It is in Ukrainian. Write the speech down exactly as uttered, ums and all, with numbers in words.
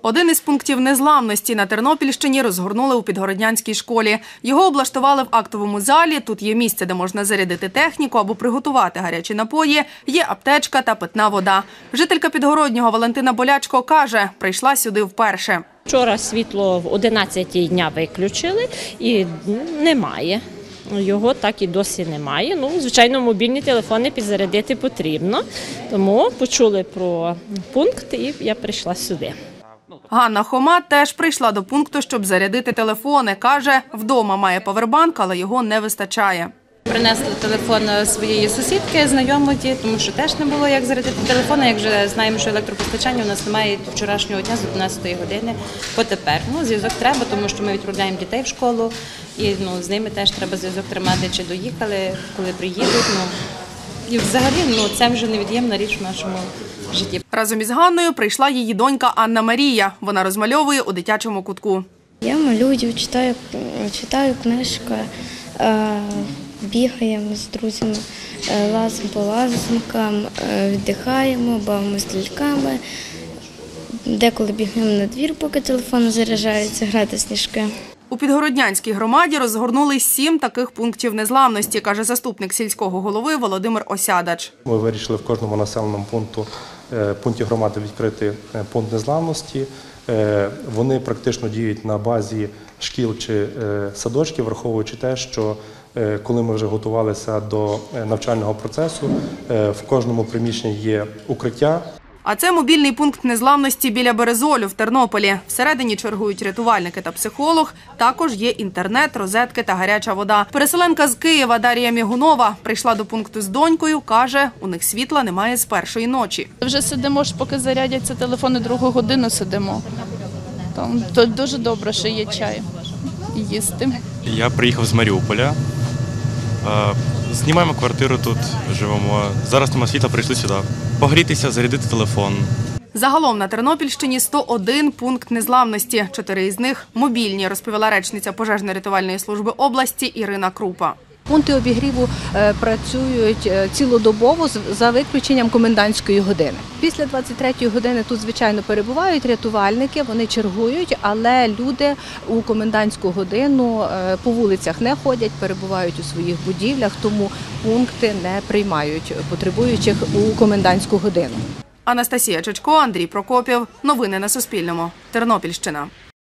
Один із пунктів незламності на Тернопільщині розгорнули у Підгороднянській школі. Його облаштували в актовому залі. Тут є місце, де можна зарядити техніку або приготувати гарячі напої, є аптечка та питна вода. Жителька Підгороднього Валентина Болячко каже, прийшла сюди вперше. Вчора світло в одинадцятій дня виключили і немає. Його так і досі немає. Ну, звичайно, мобільні телефони підзарядити потрібно. Тому почули про пункт і я прийшла сюди. Ганна Хома теж прийшла до пункту, щоб зарядити телефони. Каже, вдома має павербанк, але його не вистачає. Принесли телефон своєї сусідки, знайомої, тому що теж не було як зарядити телефон. Як вже знаємо, що електропостачання у нас немає вчорашнього дня з одинадцятої години по тепер. Ну, зв'язок треба, тому що ми відправляємо дітей в школу і ну, з ними теж треба зв'язок тримати, чи доїхали, коли приїдуть. Ну, і взагалі ну, це вже невід'ємна річ в нашому житті. Разом із Ганною прийшла її донька Анна Марія. Вона розмальовує у дитячому кутку. Я малюю, читаю, читаю книжки, бігаємо з друзями, лазимо по лазанкам, віддихаємо, бавимося з ляльками. Деколи бігаємо на двір, поки телефон заряджається, грати в сніжки. У Підгороднянській громаді розгорнули сім таких пунктів незламності, каже заступник сільського голови Володимир Осядач. Ми вирішили в кожному населеному пункту, пункті громади відкрити пункт незламності. Вони практично діють на базі шкіл чи садочків, враховуючи те, що коли ми вже готувалися до навчального процесу, в кожному приміщенні є укриття. А це мобільний пункт незламності біля Березолю в Тернополі. Всередині чергують рятувальники та психолог. Також є інтернет, розетки та гаряча вода. Переселенка з Києва Дар'я Мігунова прийшла до пункту з донькою. Каже, у них світла немає з першої ночі. Вже сидимо, поки зарядяться телефони, другу годину сидимо. Там дуже добре, що є чай і їсти. Я приїхав з Маріуполя. Знімаємо квартиру тут, живемо. Зараз нема світла, прийшли сюди. Погрітися, зарядити телефон. Загалом на Тернопільщині сто один пункт незламності. Чотири із них – мобільні, розповіла речниця пожежно-рятувальної служби області Ірина Крупа. Пункти обігріву працюють цілодобово за виключенням комендантської години. Після двадцять третьої години тут, звичайно, перебувають рятувальники, вони чергують, але люди у комендантську годину по вулицях не ходять, перебувають у своїх будівлях, тому пункти не приймають потребуючих у комендантську годину. Анастасія Чечко, Андрій Прокопів. Новини на Суспільному. Тернопільщина.